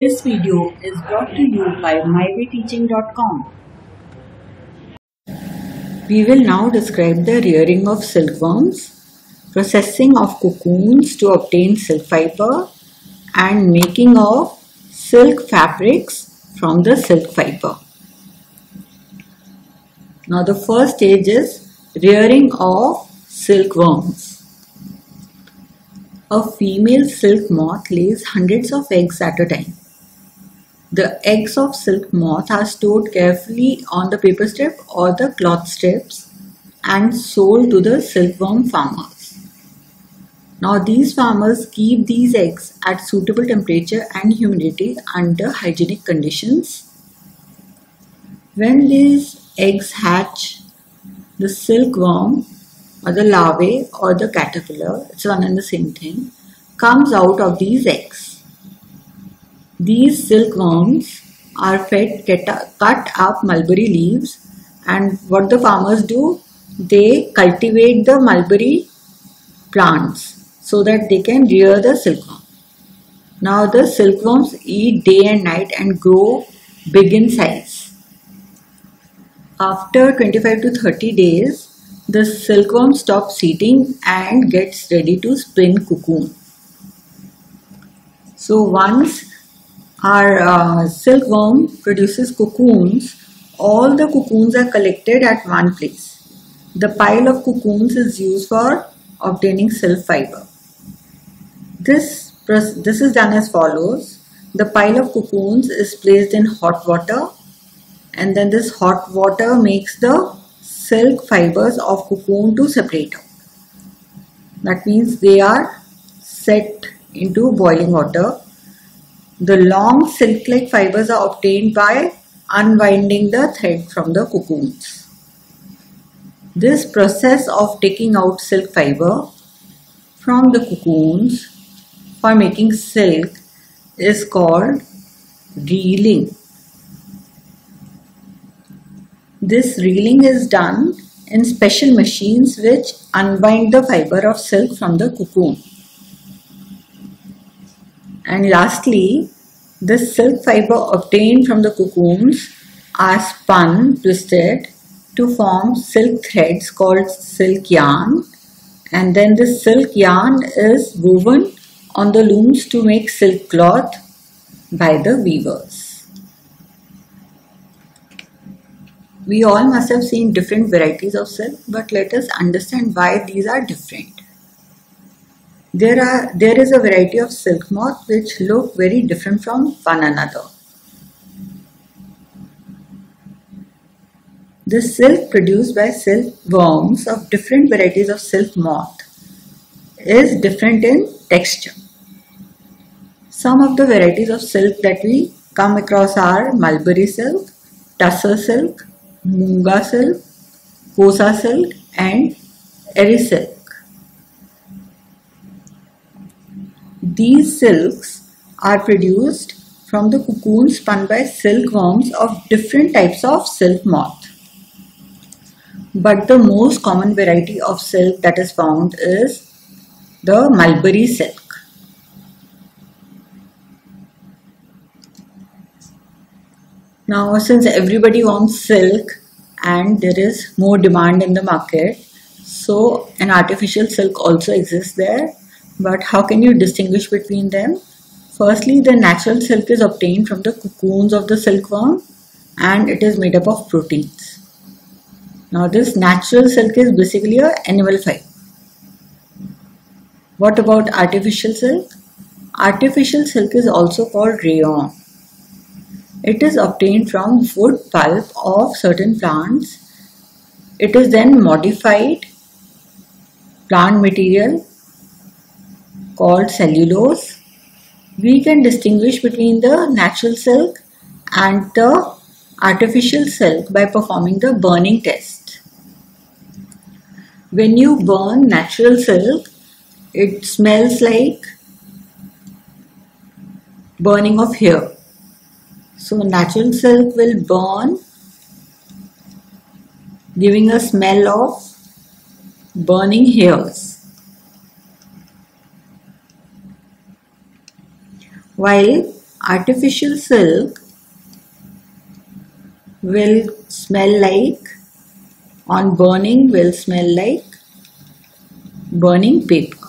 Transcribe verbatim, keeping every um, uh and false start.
This video is brought to you by my way teaching dot com. We will now describe the rearing of silkworms, processing of cocoons to obtain silk fiber, and making of silk fabrics from the silk fiber. Now the first stage is rearing of silkworms. A female silk moth lays hundreds of eggs at a time. The eggs of silk moth are stored carefully on the paper strip or the cloth strips and sold to the silkworm farmers. Now these farmers keep these eggs at suitable temperature and humidity under hygienic conditions. When these eggs hatch, the silkworm or the larvae or the caterpillar, it's one and the same thing, comes out of these eggs. These silkworms are fed cut up mulberry leaves, and what the farmers do, they cultivate the mulberry plants so that they can rear the silkworm. Now the silkworms eat day and night and grow big in size. After twenty-five to thirty days, the silkworm stops eating and gets ready to spin cocoon. So once our uh, silkworm produces cocoons, all the cocoons are collected at one place. The pile of cocoons is used for obtaining silk fiber. This, this is done as follows. The pile of cocoons is placed in hot water, and then this hot water makes the silk fibers of cocoon to separate out. That means they are set into boiling water. The long silk-like fibers are obtained by unwinding the thread from the cocoons. This process of taking out silk fiber from the cocoons for making silk is called reeling. This reeling is done in special machines which unwind the fiber of silk from the cocoon. And lastly, the silk fiber obtained from the cocoons are spun, twisted to form silk threads called silk yarn, and then the silk yarn is woven on the looms to make silk cloth by the weavers. We all must have seen different varieties of silk, but let us understand why these are different. There are there is a variety of silk moth which look very different from one another. The silk produced by silkworms of different varieties of silk moth is different in texture. Some of the varieties of silk that we come across are mulberry silk, tussar silk, Munga silk, kosa silk, and eri silk. These silks are produced from the cocoon spun by silkworms of different types of silk moth. But the most common variety of silk that is found is the mulberry silk. Now, since everybody wants silk and there is more demand in the market, so an artificial silk also exists there. But how can you distinguish between them? Firstly, the natural silk is obtained from the cocoons of the silkworm and it is made up of proteins. Now, this natural silk is basically an animal fiber. What about artificial silk? Artificial silk is also called rayon. It is obtained from wood pulp of certain plants. It is then modified plant material called cellulose. We can distinguish between the natural silk and the artificial silk by performing the burning test. When you burn natural silk, it smells like burning of hair. So natural silk will burn, giving a smell of burning hairs. While artificial silk will smell like, on burning will smell like burning paper.